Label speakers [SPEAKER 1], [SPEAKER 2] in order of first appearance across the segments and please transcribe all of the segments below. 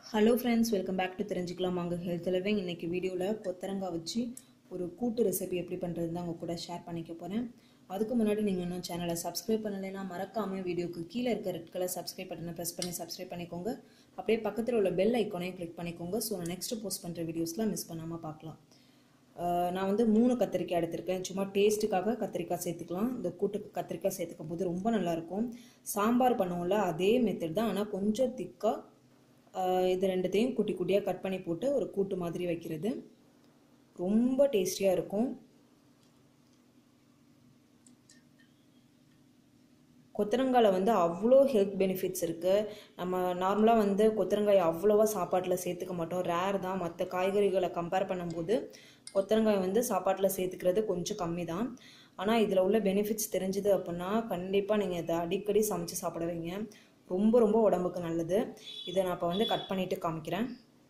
[SPEAKER 1] Hello friends, welcome back to தெரிஞ்சுக்கலாம் வாங்க health living. இன்னைக்கு வீடியோல கொத்தரங்காய் வச்சு ஒரு கூட்டு ரெசிபி எப்படி பண்றதுன்னு உங்க கூட ஷேர் பண்ணிக்க போறேன். அதுக்கு முன்னாடி நீங்க இன்னும் சேனலை சப்ஸ்கிரைப் பண்ணலைனா மறக்காம வீடியோக்கு கீழ இருக்க ரெட் கலர் சப்ஸ்கிரைப் பட்டனை பிரஸ் பண்ணி சப்ஸ்கிரைப் பண்ணிக்கோங்க. அப்படியே பக்கத்துல உள்ள பெல் ஐகானை கிளிக் பண்ணிக்கோங்க. சோ நான் நெக்ஸ்ட் போஸ்ட் பண்ற வீடியோஸ்லாம் மிஸ் பண்ணாம பார்க்கலாம். நான் வந்து 3 கத்திரிக்காய் எடுத்துர்க்கேன். சும்மா டேஸ்ட்டுக்காக கத்திரிக்காய் சேர்த்துக்கலாம். இந்த கூட்டுக்கு கத்திரிக்காய் சேர்த்துக்கும்போது ரொம்ப நல்லா இருக்கும். சாம்பார் பண்ணுவோம்ல அதே மெத்தட் தான், ஆனா கொஞ்சம் திக்கா இது ரெண்டுத்தையும் குட்டி குட்டியாக கட் பண்ணி போட்டு ஒரு கூட்டு மாதிரி வைக்கிறது ரொம்ப டேஸ்டியாக இருக்கும். கொத்தரங்காயில் வந்து அவ்வளோ ஹெல்த் பெனிஃபிட்ஸ் இருக்குது. நம்ம நார்மலாக வந்து கொத்தரங்காய் அவ்வளோவா சாப்பாட்டில் சேர்த்துக்க மாட்டோம், ரேர் தான். மற்ற காய்கறிகளை கம்பேர் பண்ணும்போது கொத்தரங்காய் வந்து சாப்பாட்டில் சேர்த்துக்கிறது கொஞ்சம் கம்மி தான். ஆனால் இதில் உள்ள பெனிஃபிட்ஸ் தெரிஞ்சுது அப்படின்னா கண்டிப்பாக நீங்கள் இதை அடிக்கடி சமைச்சு சாப்பிட வைங்க. ரொம்ப ரொம்ப உடம்புக்கு நல்லது. இதை நான் இப்போ வந்து கட் பண்ணிவிட்டு காமிக்கிறேன்.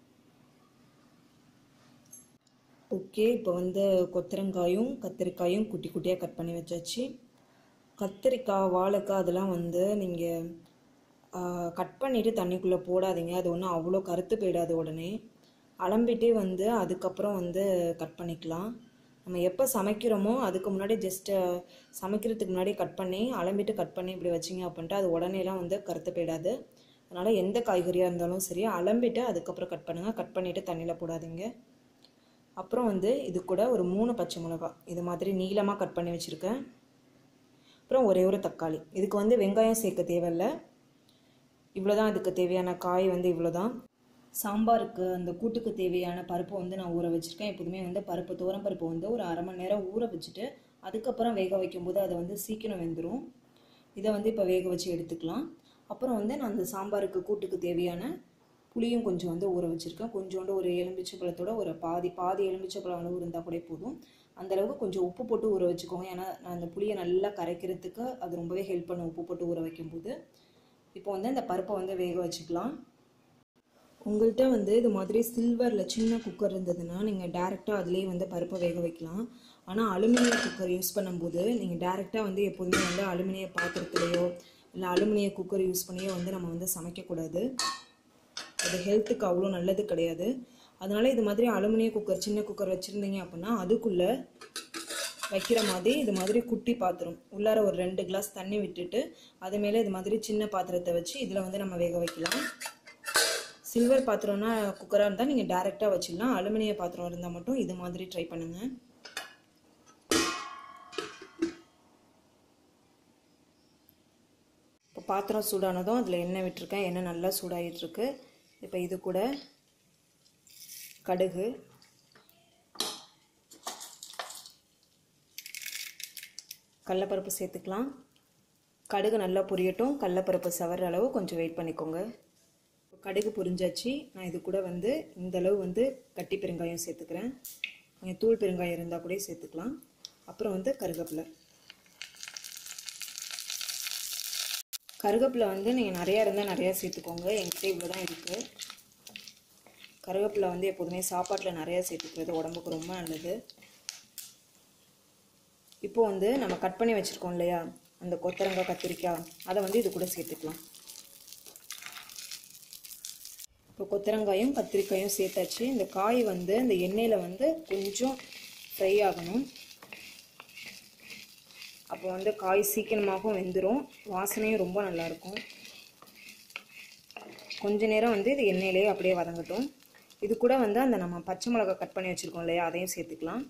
[SPEAKER 1] ஓகே, இப்போ வந்து கொத்தரங்காயும் கத்திரிக்காயும் குட்டி குட்டியாக கட் பண்ணி வச்சாச்சு. கத்திரிக்காய் வாழைக்காய் அதெல்லாம் வந்து நீங்கள் கட் பண்ணிவிட்டு தண்ணிக்குள்ளே போடாதீங்க. அது ஒன்றும் அவ்வளோ கருத்து போயிடாது. உடனே அலம்பிட்டே வந்து அதுக்கப்புறம் வந்து கட் பண்ணிக்கலாம். நம்ம எப்போ சமைக்கிறோமோ அதுக்கு முன்னாடி ஜஸ்ட்டு சமைக்கிறதுக்கு முன்னாடி கட் பண்ணி அலம்பிட்டு கட் பண்ணி இப்படி வச்சிங்க அப்படின்ட்டு அது உடனேலாம் வந்து கருத்து போயிடாது. அதனால் எந்த காய்கறியாக இருந்தாலும் சரி அலம்பிட்டு அதுக்கப்புறம் கட் பண்ணுங்கள். கட் பண்ணிவிட்டு தண்ணியில் போடாதீங்க. அப்புறம் வந்து இது கூட ஒரு 3 பச்சை மிளகாய் இது மாதிரி நீளமாக கட் பண்ணி வச்சுருக்கேன். அப்புறம் ஒரே ஒரு தக்காளி. இதுக்கு வந்து வெங்காயம் சேர்க்க தேவையில்லை. இவ்வளோதான் இதுக்கு தேவையான காய் வந்து இவ்வளோதான். சாம்பாருக்கு அந்த கூட்டுக்கு தேவையான பருப்பு வந்து நான் ஊற வச்சுருக்கேன். எப்போதுமே வந்து பருப்பு துவரம் பருப்பு வந்து ஒரு அரை மணி நேரம் ஊற வச்சுட்டு அதுக்கப்புறம் வேக வைக்கும்போது அதை வந்து சீக்கிரம் வெந்துடும். இதை வந்து இப்போ வேக வச்சு எடுத்துக்கலாம். அப்புறம் வந்து நான் அந்த சாம்பாருக்கு கூட்டுக்கு தேவையான புளியும் கொஞ்சம் வந்து ஊற வச்சுருக்கேன். கொஞ்சோண்டு ஒரு எலுமிச்சை பழத்தோட ஒரு பாதி எலுமிச்சை பழம் அளவு இருந்தால் கூட போதும். அந்தளவுக்கு கொஞ்சம் உப்பு போட்டு ஊற வச்சுக்கோங்க. ஏன்னா நான் அந்த புளியை நல்லா கரைக்கிறதுக்கு அது ரொம்பவே ஹெல்ப் பண்ணும் உப்பு போட்டு ஊற வைக்கும்போது. இப்போ வந்து இந்த பருப்பை வந்து வேக வச்சுக்கலாம். உங்கள்கிட்ட வந்து இது மாதிரி சில்வரில் சின்ன குக்கர் இருந்ததுன்னா நீங்கள் டேரெக்டாக அதுலேயே வந்து பருப்பை வேக வைக்கலாம். ஆனால் அலுமினிய குக்கர் யூஸ் பண்ணும்போது நீங்கள் டேரெக்டாக வந்து எப்போதுமே வந்து அலுமினிய பாத்திரத்துலையோ இல்லை அலுமினிய குக்கர் யூஸ் பண்ணியோ வந்து நம்ம வந்து சமைக்கக்கூடாது. அது ஹெல்த்துக்கு அவ்வளோ நல்லது கிடையாது. அதனால் இது மாதிரி அலுமினிய குக்கர் சின்ன குக்கர் வச்சுருந்தீங்க அப்படின்னா அதுக்குள்ளே வைக்கிற மாதிரி இது மாதிரி குட்டி பாத்திரம் உள்ளார ஒரு 2 கிளாஸ் தண்ணி விட்டுட்டு அது மேலே இது மாதிரி சின்ன பாத்திரத்தை வச்சு இதில் வந்து நம்ம வேக வைக்கலாம். சில்வர் பாத்திரம்னா குக்கராக இருந்தால் நீங்கள் டேரெக்டாக வச்சிடலாம். அலுமினிய பாத்திரம் இருந்தால் மட்டும் இது மாதிரி ட்ரை பண்ணுங்கள். இப்போ பாத்திரம் சூடானதும் அதில் எண்ணெய் விட்டுருக்கேன். எண்ணெய் நல்லா சூடாகிட்டுருக்கு. இப்போ இது கூட கடுகு, கடலைப்பருப்பு சேர்த்துக்கலாம். கடுகு நல்லா பொரியட்டும். கடலைப்பருப்பு சவர அளவு கொஞ்சம் வெயிட் பண்ணிக்கோங்க. கடுகு பொரிஞ்சாச்சு. நான் இது கூட வந்து இந்தளவு வந்து கட்டி பெருங்காயம் சேர்த்துக்கிறேன். கொஞ்சம் தூள் பெருங்காயம் இருந்தால் கூட சேர்த்துக்கலாம். அப்புறம் வந்து கருவேப்பிலை வந்து நீங்கள் நிறையா இருந்தால் நிறையா சேர்த்துக்கோங்க. என்கிட்ட இவ்வளோ தான் இருக்குது. கருவேப்பிலை வந்து எப்போதுமே சாப்பாட்டில் நிறையா சேர்த்துக்கிறது உடம்புக்கு ரொம்ப நல்லது. இப்போ வந்து நம்ம கட் பண்ணி வச்சுருக்கோம் இல்லையா அந்த கொத்தரங்காய் கத்திரிக்காய், அதை வந்து இது கூட சேர்த்துக்கலாம். இப்போ கொத்தரங்காயும் கத்திரிக்காயும் சேர்த்தாச்சு. இந்த காய் வந்து இந்த எண்ணெயில் வந்து கொஞ்சம் ஃப்ரை ஆகணும். அப்போ வந்து காய் சீக்கிரமாகவும் வெந்துடும், வாசனையும் ரொம்ப நல்லாயிருக்கும். கொஞ்ச நேரம் வந்து இது எண்ணெயிலேயே அப்படியே வதங்கட்டும். இது கூட வந்து அந்த நம்ம பச்சை மிளகாய் கட் பண்ணி வச்சுருக்கோம் இல்லையா அதையும் சேர்த்துக்கலாம்.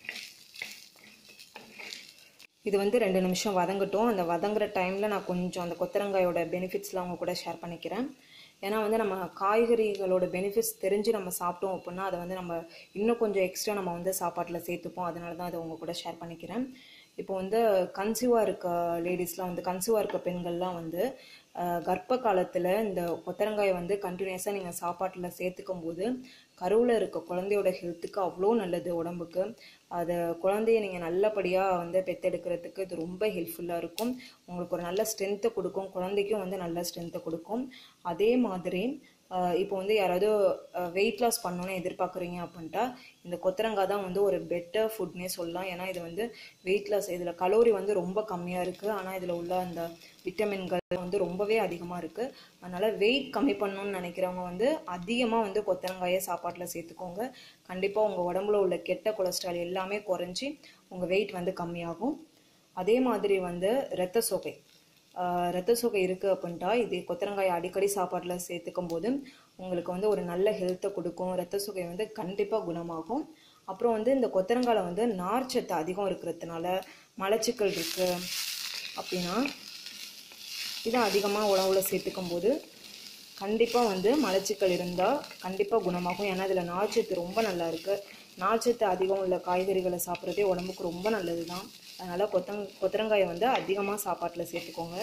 [SPEAKER 1] இது வந்து 2 நிமிஷம் வதங்கட்டும். அந்த வதங்குற டைமில் நான் கொஞ்சம் அந்த கொத்தரங்காயோட பெனிஃபிட்ஸ்லாம் அவங்க கூட ஷேர் பண்ணிக்கிறேன். ஏன்னா வந்து நம்ம காய்கறிகளோட பெனிஃபிட்ஸ் தெரிஞ்சு நம்ம சாப்பிட்டோம் அப்படின்னா அதை வந்து நம்ம இன்னும் கொஞ்சம் எக்ஸ்ட்ரா நம்ம வந்து சாப்பாட்டில் சேர்த்துப்போம். அதனால தான் அதை உங்கள் கூட ஷேர் பண்ணிக்கிறேன். இப்போ வந்து கன்சீவாக இருக்க லேடிஸ்லாம் வந்து கன்சீவாக இருக்க பெண்கள்லாம் வந்து கர்ப்ப காலத்தில் இந்த கொத்தரங்காயை வந்து கண்டினியூஸாக நீங்கள் சாப்பாட்டில் சேர்த்துக்கும் போது கருவில் இருக்க குழந்தையோட ஹெல்த்துக்கு அவ்வளோ நல்லது உடம்புக்கு. அதை குழந்தைய நீங்கள் நல்லபடியாக வந்து பெற்றெடுக்கிறதுக்கு இது ரொம்ப ஹெல்ப்ஃபுல்லாக இருக்கும். உங்களுக்கு ஒரு நல்ல ஸ்ட்ரென்த்தை கொடுக்கும், குழந்தைக்கும் வந்து நல்ல ஸ்ட்ரென்த்தை கொடுக்கும். அதே மாதிரி இப்போ வந்து யாராவது வெயிட் லாஸ் பண்ணணும்னு எதிர்பார்க்குறீங்க அப்படின்ட்டா இந்த கொத்தரங்காய் தான் வந்து ஒரு பெட்டர் ஃபுட்னே சொல்லலாம். ஏன்னா இது வந்து வெயிட் லாஸ், இதில் கலோரி வந்து ரொம்ப கம்மியாக இருக்குது, ஆனால் இதில் உள்ள அந்த விட்டமின்கள் வந்து ரொம்பவே அதிகமாக இருக்குது. அதனால் வெயிட் கம்மி பண்ணணும்னு நினைக்கிறவங்க வந்து அதிகமாக வந்து கொத்தரங்காயை சாப்பாட்டில் சேர்த்துக்கோங்க. கண்டிப்பாக உங்கள் உடம்புல உள்ள கெட்ட கொலஸ்ட்ரால் எல்லாமே குறைஞ்சி உங்கள் வெயிட் வந்து கம்மியாகும். அதே மாதிரி வந்து இரத்த சோகை இருக்குது அப்படின்ட்டா இது கொத்தரங்காயை அடிக்கடி சாப்பாட்டில் சேர்த்துக்கும் போது உங்களுக்கு வந்து ஒரு நல்ல ஹெல்த்தை கொடுக்கும். இரத்த சோகை வந்து கண்டிப்பாக குணமாகும். அப்புறம் வந்து இந்த கொத்தரங்காயில் வந்து நார்ச்சத்து அதிகம் இருக்கிறதுனால மலச்சிக்கல் இருக்குது அப்படின்னா இதை அதிகமாக உணவுல சேர்த்துக்கும் போது கண்டிப்பாக வந்து மலச்சிக்கல் இருந்தால் கண்டிப்பாக குணமாகும். ஏன்னா இதில் நார்ச்சத்து ரொம்ப நல்லா இருக்குது. நார்ச்சத்து அதிகம் உள்ள காய்கறிகளை சாப்பிட்றதே உடம்புக்கு ரொம்ப நல்லது தான். அதனால் கொத்தரங்காயை வந்து அதிகமாக சாப்பாட்டில் சேர்த்துக்கோங்க.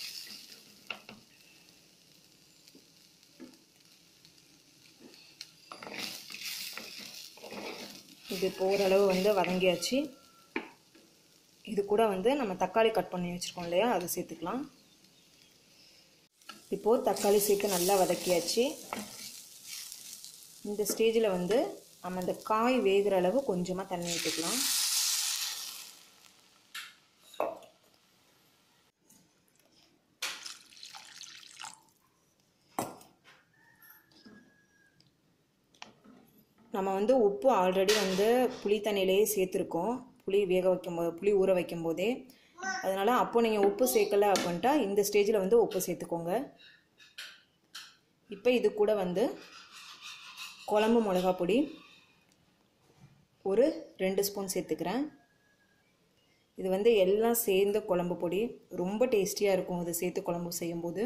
[SPEAKER 1] இது இப்போ ஓரளவு வந்து வதங்கியாச்சு. இது கூட வந்து நம்ம தக்காளி கட் பண்ணி வச்சுருக்கோம் இல்லையா, அதை சேர்த்துக்கலாம். இப்போது தக்காளி சேர்த்து நல்லா வதக்கியாச்சு. இந்த ஸ்டேஜில் வந்து நம்ம இந்த காய் வேகிற அளவு கொஞ்சமாக தண்ணி ஊற்றிக்கலாம். நம்ம வந்து உப்பு ஆல்ரெடி வந்து புளி தண்ணியிலேயே சேர்த்துருக்கோம், புளி ஊற வைக்கும் போதே. அதனால் அப்போ நீங்கள் உப்பு சேர்க்கலை அப்படின்ட்டா இந்த ஸ்டேஜில் வந்து உப்பு சேர்த்துக்கோங்க. இப்போ இது கூட வந்து குழம்பு மிளகா பொடி ஒரு 2 ஸ்பூன் சேர்த்துக்கிறேன். இது வந்து எல்லாம் சேர்ந்த குழம்பு பொடி, ரொம்ப டேஸ்டியாக இருக்கும் இது சேர்த்து குழம்பு செய்யும்போது.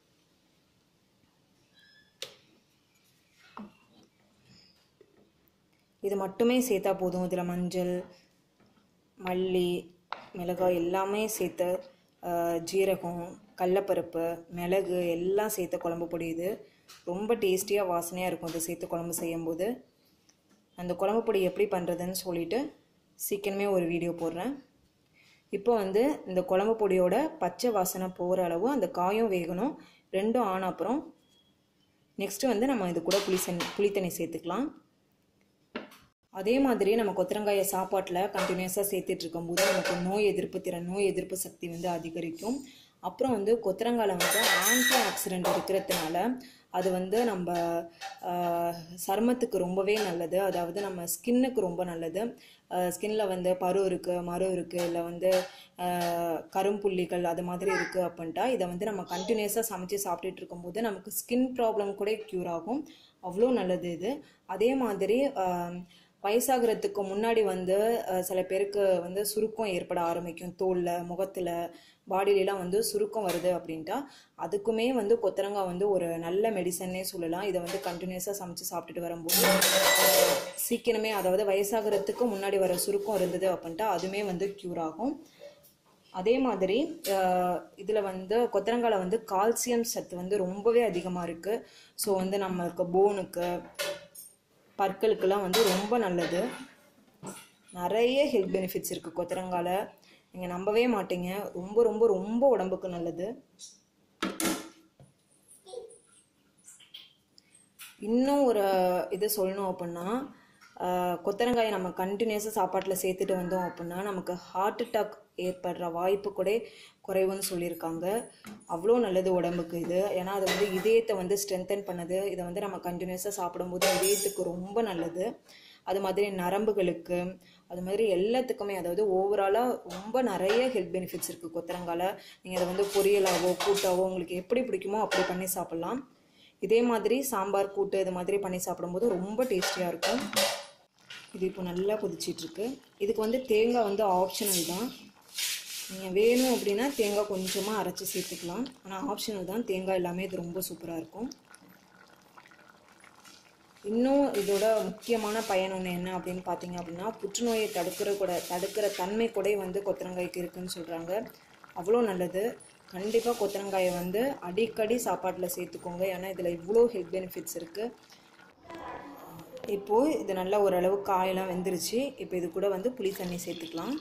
[SPEAKER 1] இது மட்டுமே சேர்த்தா போதும். இதில் மஞ்சள், மல்லி, மிளகாய் எல்லாமே சேர்த்து, ஜீரகம், கடலப்பருப்பு, மிளகு எல்லாம் சேர்த்த குழம்பு பொடி. இது ரொம்ப டேஸ்டியாக வாசனையாக இருக்கும் இது சேர்த்து குழம்பு செய்யும்போது. அந்த குழம்பு பொடி எப்படி பண்ணுறதுன்னு சொல்லிவிட்டு சீக்கிரமே ஒரு வீடியோ போடுறேன். இப்போ வந்து இந்த குழம்பு பொடியோட பச்சை வாசனை போகிற அளவு அந்த காயும் வேகணும். ரெண்டும் ஆன அப்புறம் நெக்ஸ்ட்டு வந்து நம்ம இது கூட புளி தண்ணி சேர்த்துக்கலாம். அதே மாதிரி நம்ம கொத்தரங்காயை சாப்பாட்டில் கண்டினியூஸாக சேர்த்துட்டு இருக்கும்போது நமக்கு நோய் எதிர்ப்பு சக்தி வந்து அதிகரிக்கும். அப்புறம் வந்து கொத்தரங்காயில் வந்து ஆன்டி ஆக்சிடென்ட் இருக்கிறதுனால அது வந்து நம்ம சருமத்துக்கு ரொம்பவே நல்லது. அதாவது நம்ம ஸ்கின்னுக்கு ரொம்ப நல்லது. ஸ்கின்ல வந்து மரு இருக்குது, இல்லை வந்து கரும்புள்ளிகள் அது மாதிரி இருக்குது அப்படின்ட்டா இதை வந்து நம்ம கண்டினியூஸாக சமைச்சு சாப்பிட்டுட்டு இருக்கும்போது நமக்கு ஸ்கின் ப்ராப்ளம் கூட க்யூர் ஆகும். அவ்வளோ நல்லது இது. அதே மாதிரி வயசாகிறதுக்கு முன்னாடி வந்து சில பேருக்கு வந்து சுருக்கம் ஏற்பட ஆரம்பிக்கும். தோலில், முகத்தில், பாடியிலலாம் வந்து சுருக்கம் வருது அப்படின்ட்டா அதுக்குமே வந்து கொத்தரங்காய் வந்து ஒரு நல்ல மெடிசன்னே சொல்லலாம். இதை வந்து கண்டினியூஸாக சமைச்சு சாப்பிட்டுட்டு வரும்போது சீக்கிரமே, அதாவது வயசாகிறதுக்கு முன்னாடி வர சுருக்கம் இருந்தது அப்படின்ட்டா அதுவுமே வந்து க்யூர் ஆகும். அதே மாதிரி இதில் வந்து கொத்தரங்காயில் வந்து கால்சியம் சத்து வந்து ரொம்பவே அதிகமாக இருக்குது. ஸோ வந்து நம்மளுக்கு போனுக்கு, பற்களுக்கெல்லாம் வந்து ரொம்ப நல்லது. நிறைய ஹெல்த் பெனிஃபிட்ஸ் இருக்குது கொத்தரங்காயில், நீங்கள் நம்பவே மாட்டீங்க. ரொம்ப ரொம்ப ரொம்ப உடம்புக்கு நல்லது. இன்னும் ஒரு இது சொல்லணும் அப்படின்னா, கொத்தரங்காயை நம்ம கண்டினியூஸாக சாப்பாட்டில் சேர்த்துட்டு வந்தோம் அப்படின்னா நமக்கு ஹார்ட் அட்டாக் ஏற்படுற வாய்ப்பு கூட குறைவுன்னு சொல்லியிருக்காங்க. அவ்வளோ நல்லது உடம்புக்கு இது. ஏன்னா அது வந்து இதயத்தை வந்து ஸ்ட்ரென்தன் பண்ணுது. இதை வந்து நம்ம கண்டினியூஸாக சாப்பிடும்போது இதயத்துக்கு ரொம்ப நல்லது. அது மாதிரி நரம்புகளுக்கு, அது மாதிரி எல்லாத்துக்குமே, அதாவது ஓவராலாக ரொம்ப நிறைய ஹெல்த் பெனிஃபிட்ஸ் இருக்குது கொத்தரங்காயில். நீங்கள் அதை வந்து பொரியலாவோ கூட்டாவோ உங்களுக்கு எப்படி பிடிக்குமோ அப்படி பண்ணி சாப்பிட்லாம். இதே மாதிரி சாம்பார், கூட்டு இது மாதிரி பண்ணி சாப்பிடும்போது ரொம்ப டேஸ்டியாக இருக்கும். இது இப்போ நல்லா கொதிச்சிட்ருக்கு. இதுக்கு வந்து தேங்காய் வந்து ஆப்ஷனல் தான். நீங்கள் வேணும் அப்படின்னா தேங்காய் கொஞ்சமாக அரைச்சி சேர்த்துக்கலாம். ஆனால் ஆப்ஷனல் தான். தேங்காய் எல்லாமே இது ரொம்ப சூப்பராக இருக்கும். இன்னும் இதோட முக்கியமான பயன் ஒன்று என்ன அப்படின்னு பார்த்தீங்க அப்படின்னா, புற்றுநோயை தடுக்கிற தன்மை கூட வந்து கொத்தரங்காய்க்கு இருக்குதுன்னு சொல்கிறாங்க. அவ்வளோ நல்லது. கண்டிப்பாக கொத்தரங்காயை வந்து அடிக்கடி சாப்பாட்டில் சேர்த்துக்கோங்க. ஏன்னா இதில் இவ்வளோ ஹெல்த் பெனிஃபிட்ஸ் இருக்குது. இப்போது இது நல்லா ஓரளவு காயெல்லாம் வெந்துருச்சு. இப்போ இது கூட வந்து புளி தண்ணி சேர்த்துக்கலாம்.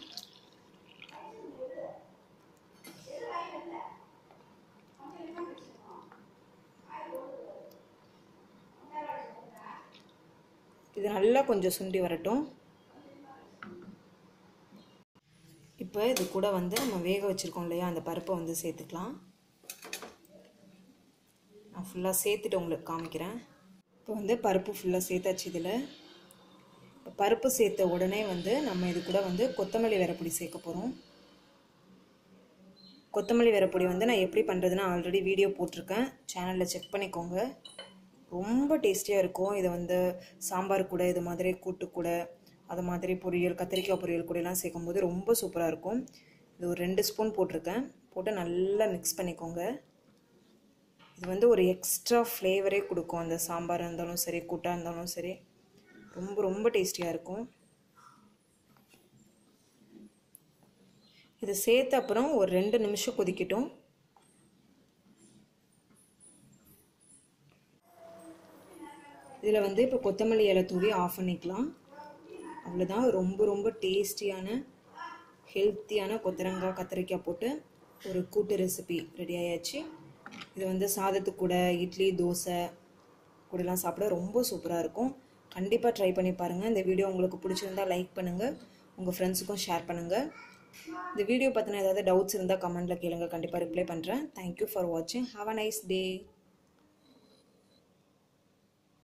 [SPEAKER 1] இது நல்லா கொஞ்சம் சுண்டி வரட்டும். இப்போ இது கூட வந்து நம்ம வேக வச்சுருக்கோம் இல்லையா, அந்த பருப்பை வந்து சேர்த்துக்கலாம். நான் ஃபுல்லாக சேர்த்துட்டு உங்களுக்கு காமிக்கிறேன். இப்போ வந்து பருப்பு ஃபுல்லாக சேர்த்தாச்சு. இதில் பருப்பு சேர்த்த உடனே வந்து நம்ம இது கூட வந்து கொத்தமல்லி வெரைப்பொடி சேர்க்க போகிறோம். கொத்தமல்லி வெரைப்பொடி வந்து நான் எப்படி பண்ணுறதுன்னு ஆல்ரெடி வீடியோ போட்டிருக்கேன், சேனலில் செக் பண்ணிக்கோங்க. ரொம்ப டேஸ்டியாக இருக்கும். இதை வந்து சாம்பார் கூட, இது மாதிரி கூட்டு கூட, அது மாதிரி பொரியல், கத்திரிக்காய் பொரியல் கூடலாம் சேர்க்கும்போது ரொம்ப சூப்பராக இருக்கும். இது ஒரு 2 ஸ்பூன் போட்டிருக்கேன். போட்டு நல்லா மிக்ஸ் பண்ணிக்கோங்க. இது வந்து ஒரு எக்ஸ்ட்ரா ஃப்ளேவரே கொடுக்கும். அந்த சாம்பாராக இருந்தாலும் சரி, கூட்டாக இருந்தாலும் சரி, ரொம்ப ரொம்ப டேஸ்டியாக இருக்கும். இதை சேர்த்த அப்புறம் ஒரு 2 நிமிஷம் கொதிக்கட்டும். இதில் வந்து இப்போ கொத்தமல்லி இலை தூவி ஆஃப் பண்ணிக்கலாம். அவ்வளோதான். ரொம்ப ரொம்ப டேஸ்டியான ஹெல்த்தியான கொத்தரங்காய் கத்திரிக்காய் போட்டு ஒரு கூட்டு ரெசிபி ரெடி ஆயாச்சு. இது வந்து சாதத்துக்கு கூட, இட்லி, தோசை கூடலாம் சாப்பிட ரொம்ப சூப்பராக இருக்கும். கண்டிப்பாக ட்ரை பண்ணி பாருங்கள். இந்த வீடியோ உங்களுக்கு பிடிச்சிருந்தால் லைக் பண்ணுங்கள், உங்கள் ஃப்ரெண்ட்ஸுக்கும் ஷேர் பண்ணுங்கள். இந்த வீடியோ பற்றின ஏதாவது டவுட்ஸ் இருந்தால் கமெண்ட்டில் கேளுங்க, கண்டிப்பாக ரிப்ளை பண்ணுறேன். தேங்க்யூ ஃபார் வாட்சிங். Have a nice day.